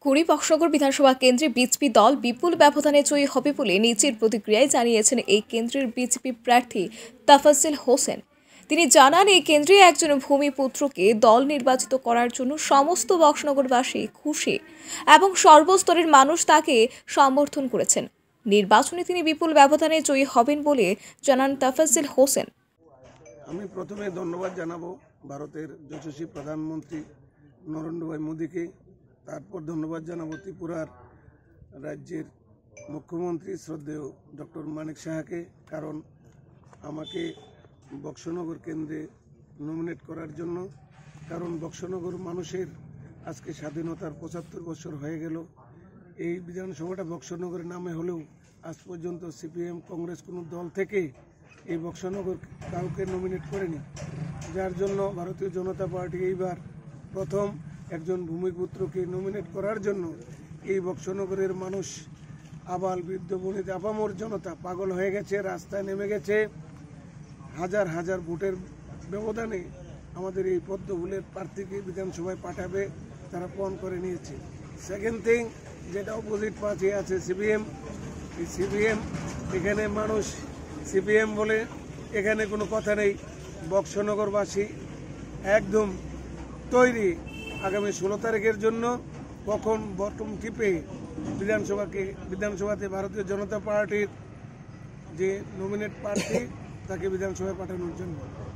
কুড়ি বক্সনগর বিধানসভা কেন্দ্রে বিজেপি দল বিপুল ব্যবধানে জয়ী হবে বলে নিচের প্রতিক্রিয়ায় জানিয়েছেন এই কেন্দ্রের বিজেপি প্রার্থী তাফাজ্জল হোসেন। তিনি জানান, এই কেন্দ্রে একজন ভূমিপুত্রকে দল নির্বাচিত করার জন্য সমস্ত বক্সনগরবাসী খুশি এবং সর্বস্তরের মানুষ তাকে সমর্থন করেছেন। নির্বাচনে তিনি বিপুল ব্যবধানে জয়ী হবেন বলে জানান তাফাজ্জল হোসেন। আমি প্রথমে ধন্যবাদ জানাবো ভারতের যশস্বী প্রধানমন্ত্রী নরেন্দ্র ভাই মোদীকে। তারপর ধন্যবাদ জানাবো ত্রিপুরার রাজ্যের মুখ্যমন্ত্রী শ্রদ্ধেয় ডক্টর মানিক সাহাকে, কারণ আমাকে বক্সনগর কেন্দ্রে নমিনেট করার জন্য। কারণ বক্সনগর মানুষের আজকে স্বাধীনতার ৭৫ বছর হয়ে গেল। এই বিধানসভাটা বক্সনগরের নামে হলেও আজ পর্যন্ত সিপিএম কংগ্রেস কোনো দল থেকে এই বক্সনগর কাউকে নমিনেট করেনি, যার জন্য ভারতীয় জনতা পার্টি এইবার প্রথম একজন ভূমিপুত্রকে নমিনেট করার জন্য এই বক্সনগরের মানুষ আবাল বৃদ্ধ বনিতা আপামর জনতা পাগল হয়ে গেছে, রাস্তায় নেমে গেছে। হাজার হাজার ভোটের ব্যবধানে আমাদের এই পদ্মফুলের প্রার্থীকে বিধানসভায় পাঠাবে তারা প্রণ করে নিয়েছে। সেকেন্ড থিং, যেটা অপোজিট পার্টি আছে সিপিএম, এই সিপিএম এখানে মানুষ সিপিএম বলে এখানে কোনো কথা নেই। বক্সনগরবাসী একদম তৈরি আগামী 16 তারিখের জন্য, কখন বটম টিপে বিধানসভাতে ভারতীয় জনতা পার্টির যে নমিনেট প্রার্থী তাকে বিধানসভায় পাঠানোর জন্য।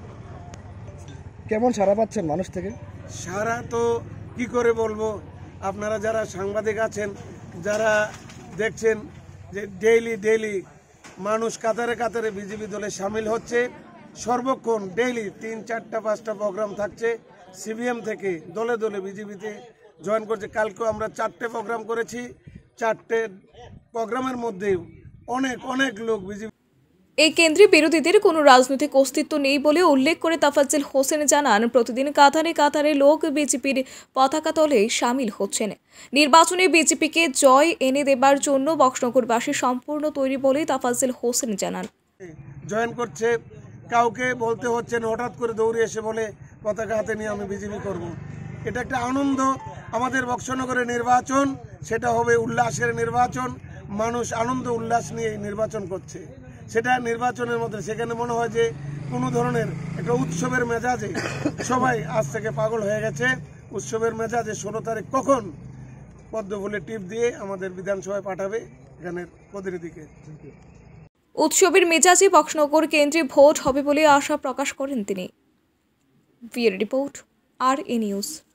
কেমন সাড়া পাচ্ছেন মানুষ থেকে? সারা তো কি করে বলবো, আপনারা যারা সাংবাদিক আছেন, যারা দেখছেন যে ডেইলি মানুষ কাতারে কাতারে বিজেপি দলে সামিল হচ্ছে। সর্বক্ষণ ডেইলি 3, 4, 5টা প্রোগ্রাম থাকছে। সিপিএম থেকে দলে দলে বিজেপিতে জয়েন করছে। কালকেও আমরা 4টে প্রোগ্রাম করেছি। 4টে প্রোগ্রামের মধ্যে অনেক লোক বিজেপি। এই কেন্দ্রে বিরোধীদের কোনো রাজনৈতিক অস্তিত্ব নেই বলে উল্লেখ করে তাফাজ্জল হোসেন জানান, প্রতিদিন কাতারে কাতারে লোক বিজেপির পতাকা তলে সামিল হচ্ছেন। নির্বাচনে বিজেপিকে জয় এনে দেবার জন্য বক্সনগরবাসী সম্পূর্ণ তৈরি বলে তাফাজ্জল হোসেন জানান। জয়েন করছে, কাউকে বলতে হচ্ছে না, হঠাৎ করে দৌড়ে এসে বলে পতাকা হাতে নিয়ে আমি বিজেপি করব। এটা একটা আনন্দ। আমাদের বক্সনগরের নির্বাচন সেটা হবে উল্লাসের নির্বাচন। মানুষ আনন্দ উল্লাস নিয়ে নির্বাচন করছে। সেটা নির্বাচনের মধ্যে সেখানে মনে হয় যে কোনো ধরনের একটা উৎসবের মেজাজে সবাই আজ থেকে পাগল হয়ে গেছে। উৎসবের মেজাজে 16 তারিখ কখন পদ্মফুলে টিপ দিয়ে আমাদের বিধানসভায় পাঠাবে এখানের প্রতিনিধিকে। উৎসবের মেজাজে বক্সনগর কেন্দ্রে ভোট হবে বলে আশা প্রকাশ করেন তিনি। Bureau report, RA news.